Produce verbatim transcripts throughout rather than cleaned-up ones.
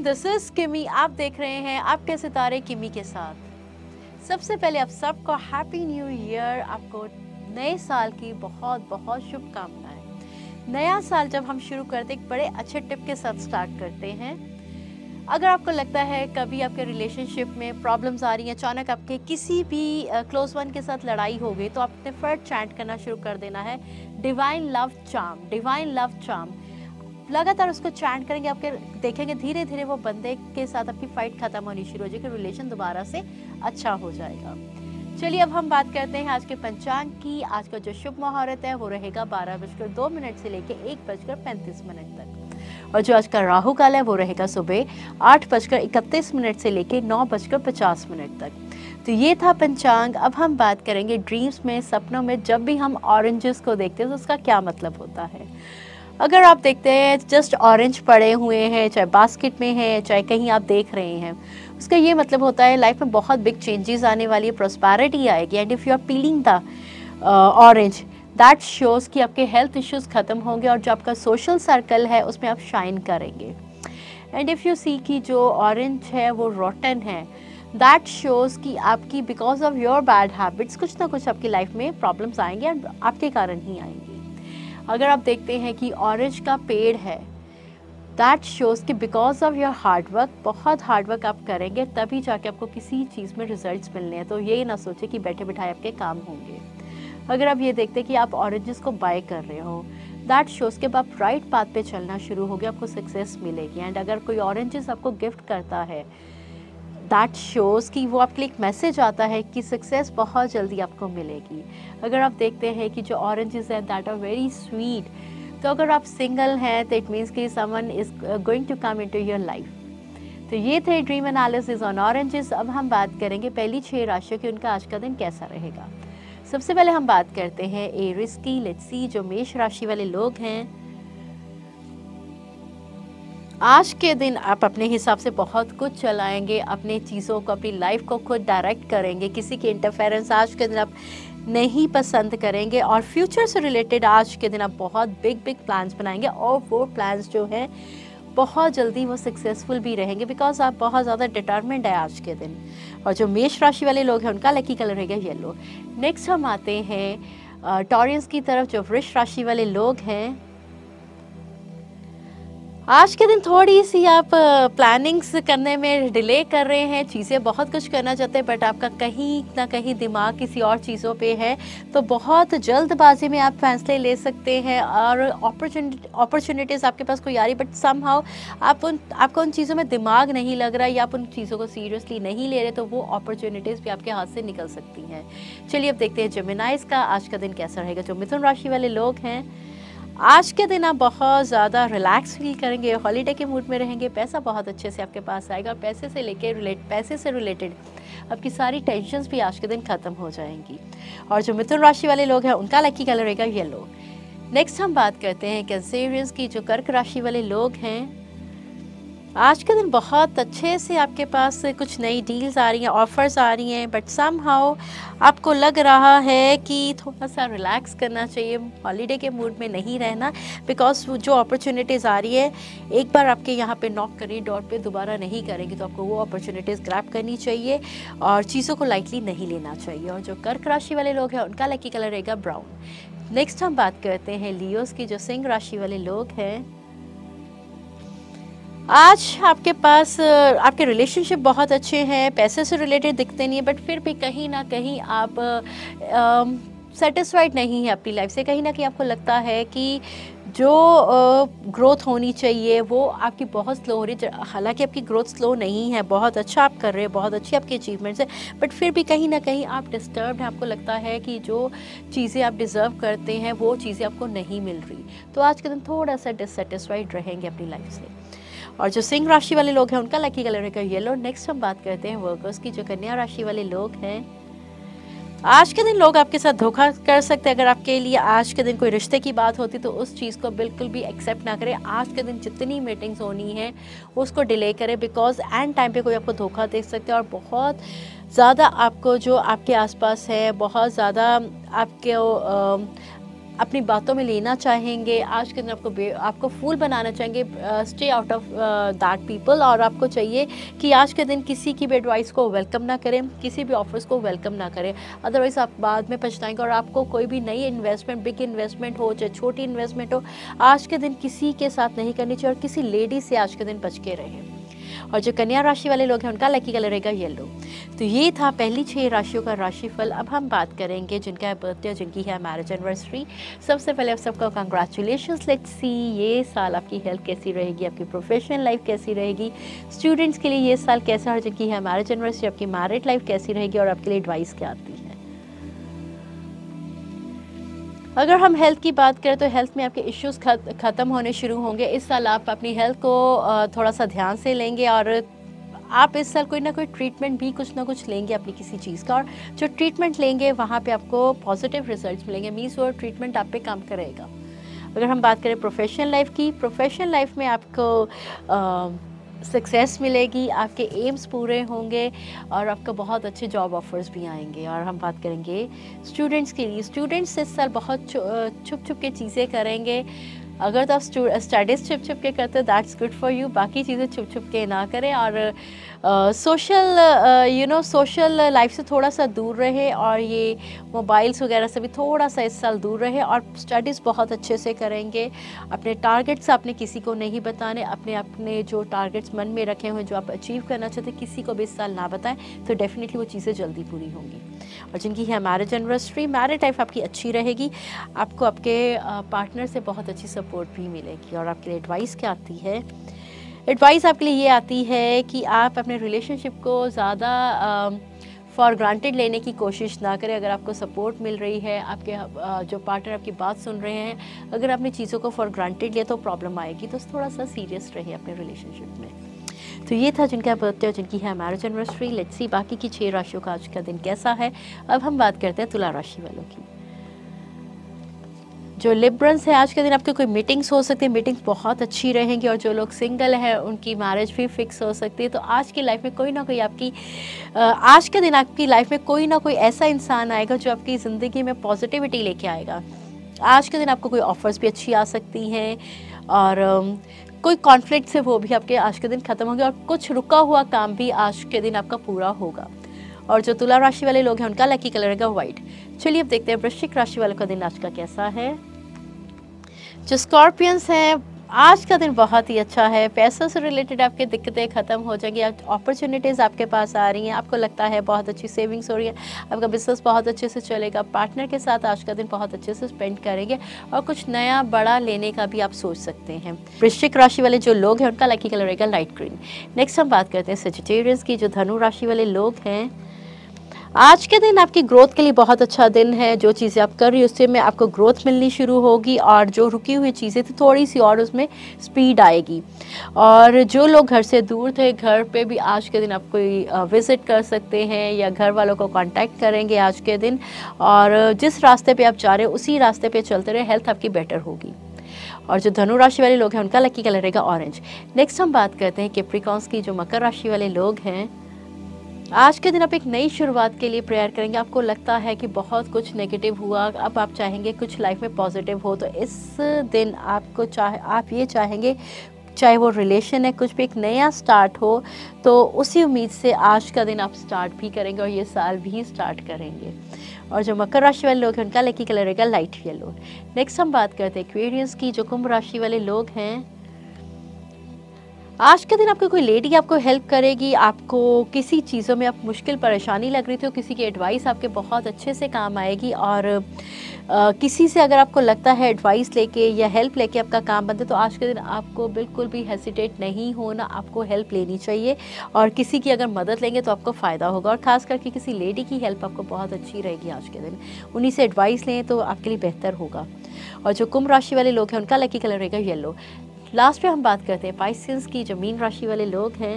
Everyone, this is किमी। आप देख रहे हैं आपके सितारे किमी के साथ। सबसे पहले आप सबको हैप्पी न्यू ईयर, आपको नए साल की बहुत बहुत शुभकामनाएं। नया साल जब हम शुरू करते एक बड़े अच्छे टिप के साथ स्टार्ट करते हैं। अगर आपको लगता है कभी आपके रिलेशनशिप में प्रॉब्लम्स आ रही हैं, अचानक आपके किसी भी क्लोज वन के साथ लड़ाई हो गई, तो आपने फर्स्ट चैंट करना शुरू कर देना है divine love charm, divine love charm. लगातार उसको चैंट करेंगे, आपके देखेंगे धीरे धीरे वो बंदे के साथ आपकी फाइट खत्म होनी शुरू हो जाएगी, रिलेशन दोबारा से अच्छा हो जाएगा। चलिए अब हम बात करते हैं आज के पंचांग की। आज का जो शुभ मुहूर्त है वो रहेगा बारह बजकर दो मिनट से लेकर एक बजकर पैंतीस मिनट तक, और जो आज का राहु काल है वो रहेगा सुबह आठ बजकर इकतीस मिनट से लेकर नौ बजकर पचास मिनट तक। तो ये था पंचांग। अब हम बात करेंगे ड्रीम्स में, सपनों में जब भी हम ऑरेंजेस को देखते हैं तो उसका क्या मतलब होता है। अगर आप देखते हैं जस्ट ऑरेंज पड़े हुए हैं, चाहे बास्केट में है चाहे कहीं आप देख रहे हैं, उसका ये मतलब होता है लाइफ में बहुत बिग चेंजेस आने वाली है, प्रॉस्पेरिटी आएगी। And if you are peeling the orange, that shows कि आपके हेल्थ इश्यूज खत्म होंगे और जो आपका सोशल सर्कल है उसमें आप शाइन करेंगे। एंड इफ़ यू सी कि जो ऑरेंज है वो रोटन है, दैट शोज़ कि आपकी because of your bad habits कुछ ना कुछ आपकी लाइफ में प्रॉब्लम्स आएंगे और आपके कारण ही आएंगी। अगर आप देखते हैं कि ऑरेंज का पेड़ है, दैट शोज़ कि बिकॉज ऑफ योर हार्डवर्क, बहुत हार्डवर्क आप करेंगे तभी जाके आपको किसी चीज़ में रिजल्ट्स मिलने हैं। तो ये ना सोचे कि बैठे बिठाए आपके काम होंगे। अगर आप ये देखते हैं कि आप ऑरेंजेस को बाय कर रहे हो, दैट शोज़ के आप राइट पाथ पे चलना शुरू हो गया, आपको सक्सेस मिलेगी। एंड अगर कोई ऑरेंजेस आपको गिफ्ट करता है, दैट शोज़ कि वो आपके लिए एक मैसेज आता है कि सक्सेस बहुत जल्दी आपको मिलेगी। अगर आप देखते हैं कि जो ऑरेंजेस हैं दैट आर वेरी स्वीट, तो अगर आप सिंगल हैं तो इट मीन्स कि someone is going to come into your life. तो ये थे ड्रीम एनालिसिस ऑन ऑरेंजेस। अब हम बात करेंगे पहली छह राशियों की, उनका आज का दिन कैसा रहेगा। सबसे पहले हम बात करते हैं एरिस की। लेट्स सी, जो मेष राशि वाले लोग हैं, आज के दिन आप अपने हिसाब से बहुत कुछ चलाएंगे, अपने चीज़ों को, अपनी लाइफ को खुद डायरेक्ट करेंगे। किसी की इंटरफेरेंस आज के दिन आप नहीं पसंद करेंगे और फ्यूचर से रिलेटेड आज के दिन आप बहुत बिग बिग प्लान्स बनाएंगे और वो प्लान्स जो हैं बहुत जल्दी वो सक्सेसफुल भी रहेंगे, बिकॉज आप बहुत ज़्यादा डिटर्मिन्ड है आज के दिन। और जो मेष राशि वाले लोग हैं उनका लकी कलर रहेगा येलो। नेक्स्ट हम आते हैं टॉरियंस की तरफ। जो वृष राशि वाले लोग हैं, आज के दिन थोड़ी सी आप प्लानिंग्स करने में डिले कर रहे हैं, चीज़ें बहुत कुछ करना चाहते हैं बट आपका कहीं ना कहीं दिमाग किसी और चीज़ों पे है, तो बहुत जल्दबाजी में आप फैसले ले सकते हैं और अपॉर्चुनिटी अपॉर्चुनिटीज़ आपके पास कोई आ रही, बट समहाउ आप उन आपका उन चीज़ों में दिमाग नहीं लग रहा या आप उन चीज़ों को सीरियसली नहीं ले रहे, तो वो अपॉर्चुनिटीज़ भी आपके हाथ से निकल सकती हैं। चलिए अब देखते हैं जेमिनाइज का आज का दिन कैसा रहेगा। जो मिथुन राशि वाले लोग हैं, आज के दिन आप बहुत ज़्यादा रिलैक्स फील करेंगे, हॉलीडे के मूड में रहेंगे, पैसा बहुत अच्छे से आपके पास आएगा, पैसे से लेके रिलेट पैसे से रिलेटेड आपकी सारी टेंशन्स भी आज के दिन ख़त्म हो जाएंगी। और जो मिथुन राशि वाले लोग हैं उनका लकी कलर रहेगा येलो। नेक्स्ट हम बात करते हैं कैंसेरियंस की। जो कर्क राशि वाले लोग हैं, आज के दिन बहुत अच्छे से आपके पास कुछ नई डील्स आ रही हैं, ऑफर्स आ रही हैं, बट समहाउ आपको लग रहा है कि थोड़ा सा रिलैक्स करना चाहिए, हॉलीडे के मूड में नहीं रहना, बिकॉज जो अपॉर्चुनिटीज़ आ रही है एक बार आपके यहाँ पे नॉक करी डोर पे, दोबारा नहीं करेंगे, तो आपको वो अपॉर्चुनिटीज़ ग्रैब करनी चाहिए और चीज़ों को लाइटली नहीं लेना चाहिए। और जो कर्क राशि वाले लोग हैं उनका लकी कलर रहेगा ब्राउन। नेक्स्ट हम बात करते हैं लियोस की। जो सिंह राशि वाले लोग हैं, आज आपके पास आपके रिलेशनशिप बहुत अच्छे हैं, पैसे से रिलेटेड दिखते नहीं है, बट फिर भी कहीं ना कहीं आप सेटिस्फाइड नहीं है अपनी लाइफ से। कहीं ना कहीं आपको लगता है कि जो ग्रोथ होनी चाहिए वो आपकी बहुत स्लो हो रही है। हालांकि आपकी ग्रोथ स्लो नहीं है, बहुत अच्छा आप कर रहे हैं, बहुत अच्छी आपकी अचीवमेंट्स है, बट फिर भी कहीं ना कहीं आप डिस्टर्ब्ड हैं। आपको लगता है कि जो चीज़ें आप डिज़र्व करते हैं वो चीज़ें आपको नहीं मिल रही, तो आज के दिन थोड़ा सा डिससेटिस्फाइड रहेंगे अपनी लाइफ से। और जो सिंह राशि वाले लोग हैं उनका लकी कलर है येलो। नेक्स्ट हम बात करते हैं वर्कर्स की। जो कन्या राशि वाले लोग हैं, आज के दिन लोग आपके साथ धोखा कर सकते हैं। अगर आपके लिए आज के दिन कोई रिश्ते की बात होती तो उस चीज़ को बिल्कुल भी एक्सेप्ट ना करें। आज के दिन जितनी मीटिंग्स होनी है उसको डिले करें, बिकॉज एंड टाइम पे कोई आपको धोखा दे सकते हैं और बहुत ज़्यादा आपको जो आपके आसपास है बहुत ज़्यादा आपके अपनी बातों में लेना चाहेंगे, आज के दिन आपको बे आपको फूल बनाना चाहेंगे, stay out of that people. और आपको चाहिए कि आज के दिन किसी की भी एडवाइस को वेलकम ना करें, किसी भी ऑफर्स को वेलकम ना करें, अदरवाइज़ आप बाद में पछताएंगे। और आपको कोई भी नई इन्वेस्टमेंट, बिग इन्वेस्टमेंट हो चाहे छोटी इन्वेस्टमेंट हो, आज के दिन किसी के साथ नहीं करनी चाहिए और किसी लेडी से आज के दिन बच के रहें। और जो कन्या राशि वाले लोग हैं उनका लकी कलर रहेगा येलो। तो ये था पहली छह राशियों का राशिफल। अब हम बात करेंगे जिनका है बर्थडे, जिनकी है मैरिज एनिवर्सरी। सबसे पहले आप सबको कंग्रेचुलेशंस। लेट्स सी ये साल आपकी हेल्थ कैसी रहेगी, आपकी प्रोफेशनल लाइफ कैसी रहेगी, स्टूडेंट्स के लिए ये साल कैसा, और जिनकी है मैरिज एनिवर्सरी आपकी मैरिड लाइफ कैसी रहेगी और आपके लिए एडवाइस क्या आती है। अगर हम हेल्थ की बात करें तो हेल्थ में आपके इश्यूज ख़त्म होने शुरू होंगे। इस साल आप अपनी हेल्थ को थोड़ा सा ध्यान से लेंगे और आप इस साल कोई ना कोई ट्रीटमेंट भी कुछ ना कुछ लेंगे अपनी किसी चीज़ का, और जो ट्रीटमेंट लेंगे वहाँ पे आपको पॉजिटिव रिजल्ट्स मिलेंगे। मीन्स वो ट्रीटमेंट आप पे काम करेगा। अगर हम बात करें प्रोफेशनल लाइफ की, प्रोफेशनल लाइफ में आपको आ, सक्सेस मिलेगी, आपके एम्स पूरे होंगे और आपको बहुत अच्छे जॉब ऑफर्स भी आएंगे। और हम बात करेंगे स्टूडेंट्स के लिए, स्टूडेंट्स इस साल बहुत छुप छुप के चीज़ें करेंगे। अगर तो आप स्टडीज़ छुप छुप के करते हो दैट्स गुड फॉर यू, बाकी चीज़ें छुप छुप के ना करें। और social you know social life से थोड़ा सा दूर रहे और ये मोबाइल्स वगैरह से भी थोड़ा सा इस साल दूर रहे। और स्टडीज़ बहुत अच्छे से करेंगे। अपने टारगेट्स आपने किसी को नहीं बताने, अपने अपने जो टारगेट्स मन में रखे हुए जो आप अचीव करना चाहते किसी को भी इस साल ना बताएं, तो डेफिनेटली वो चीज़ें जल्दी पूरी होंगी। और जिनकी है मैरिज एनिवर्सरी, मैरिड लाइफ आपकी अच्छी रहेगी, आपको आपके पार्टनर से बहुत अच्छी सपोर्ट भी मिलेगी। और आपके लिए एडवाइस क्या आती है, एडवाइस आपके लिए ये आती है कि आप अपने रिलेशनशिप को ज़्यादा फॉर ग्रांटेड लेने की कोशिश ना करें। अगर आपको सपोर्ट मिल रही है, आपके uh, जो पार्टनर आपकी बात सुन रहे हैं, अगर आपने चीज़ों को फॉर ग्रांटेड लिया तो प्रॉब्लम आएगी। तो थोड़ा सा सीरियस रहे अपने रिलेशनशिप में। तो ये था जिनका बर्थडे और जिनकी है मैरिज एनिवर्सरी। लेट्स सी बाकी की छह राशियों का आज का दिन कैसा है। अब हम बात करते हैं तुला राशि वालों की। जो लिब्रंस है, आज के दिन आपके कोई मीटिंग्स हो सकती है, मीटिंग्स बहुत अच्छी रहेंगी। और जो लोग सिंगल हैं उनकी मैरिज भी फिक्स हो सकती है। तो आज की लाइफ में कोई ना कोई आपकी आज के दिन आपकी लाइफ में कोई ना कोई ऐसा इंसान आएगा जो आपकी ज़िंदगी में पॉजिटिविटी लेके आएगा। आज के दिन आपको कोई ऑफर्स भी अच्छी आ सकती हैं और कोई कॉन्फ्लिक्ट से वो भी आपके आज के दिन ख़त्म होंगे और कुछ रुका हुआ काम भी आज के दिन आपका पूरा होगा। और जो तुला राशि वाले लोग हैं उनका लकी कलर रहेगा वाइट। चलिए अब देखते हैं वृश्चिक राशि वालों का दिन आज का कैसा है। जो स्कॉर्पियंस हैं, आज का दिन बहुत ही अच्छा है। पैसों से रिलेटेड आपकी दिक्कतें ख़त्म हो जाएंगी, अपॉर्चुनिटीज़ आपके पास आ रही हैं, आपको लगता है बहुत अच्छी सेविंग्स हो रही है, आपका बिजनेस बहुत अच्छे से चलेगा। पार्टनर के साथ आज का दिन बहुत अच्छे से स्पेंड करेंगे और कुछ नया बड़ा लेने का भी आप सोच सकते हैं। वृश्चिक राशि वाले जो लोग हैं उनका लकी कलर रहेगा लाइट ग्रीन। नेक्स्ट हम बात करते हैं सजिटेरियस की। जो धनु राशि वाले लोग हैं, आज के दिन आपकी ग्रोथ के लिए बहुत अच्छा दिन है। जो चीज़ें आप कर रही हो उससे में आपको ग्रोथ मिलनी शुरू होगी और जो रुकी हुई चीज़ें थी थोड़ी सी और उसमें स्पीड आएगी। और जो लोग घर से दूर थे, घर पे भी आज के दिन आप कोई विज़िट कर सकते हैं या घर वालों को कांटेक्ट करेंगे आज के दिन। और जिस रास्ते पे आप जा रहे हो उसी रास्ते पे चलते रहे, हेल्थ आपकी बेटर होगी। और जो धनु राशि वाले लोग हैं उनका लकी कलर रहेगा ऑरेंज। नेक्स्ट हम बात करते हैं कैप्रिकॉर्न्स की। जो मकर राशि वाले लोग हैं, आज के दिन आप एक नई शुरुआत के लिए प्रेयर करेंगे। आपको लगता है कि बहुत कुछ नेगेटिव हुआ, अब आप चाहेंगे कुछ लाइफ में पॉजिटिव हो। तो इस दिन आपको चाहे आप ये चाहेंगे, चाहे वो रिलेशन है, कुछ भी एक नया स्टार्ट हो, तो उसी उम्मीद से आज का दिन आप स्टार्ट भी करेंगे और ये साल भी स्टार्ट करेंगे। और जो मकर राशि वाले लोग हैं उनका लकी कलर रहेगा लाइट येलो। नेक्स्ट हम बात करते हैं एक्वेरियस की। जो कुंभ राशि वाले लोग हैं, आज के दिन आपको कोई लेडी आपको हेल्प करेगी। आपको किसी चीज़ों में आप मुश्किल परेशानी लग रही थी तो किसी की एडवाइस आपके बहुत अच्छे से काम आएगी। और आ, किसी से अगर आपको लगता है एडवाइस लेके या हेल्प लेके आपका काम बनता है तो आज के दिन आपको बिल्कुल भी हेसिटेट नहीं होना, आपको हेल्प लेनी चाहिए। और किसी की अगर मदद लेंगे तो आपको फ़ायदा होगा। और ख़ास करके किसी लेडी की हेल्प आपको बहुत अच्छी रहेगी आज के दिन, उन्हीं से एडवाइस लें तो आपके लिए बेहतर होगा। और जो कुंभ राशि वाले लोग हैं उनका लकी कलर रहेगा येलो। लास्ट पे हम बात करते हैं पाइसेस की। जो मीन राशि वाले लोग हैं,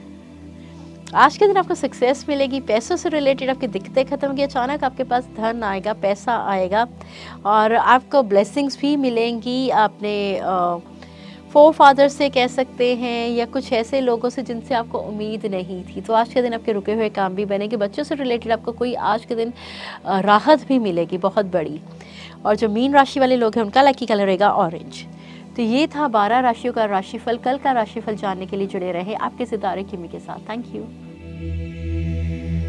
आज के दिन आपको सक्सेस मिलेगी, पैसों से रिलेटेड आपकी दिक्कतें खत्म होंगी, अचानक आपके पास धन आएगा, पैसा आएगा और आपको ब्लेसिंग्स भी मिलेंगी। अपने फोर फादर से कह सकते हैं या कुछ ऐसे लोगों से जिनसे आपको उम्मीद नहीं थी। तो आज के दिन आपके रुके हुए काम भी बनेंगे। बच्चों से रिलेटेड आपको कोई आज के दिन राहत भी मिलेगी बहुत बड़ी। और जो मीन राशि वाले लोग हैं उनका लकी कलर रहेगा ऑरेंज। तो ये था बारह राशियों का राशिफल। कल का राशिफल जानने के लिए जुड़े रहे आपके सितारे किमी के साथ। Thank you.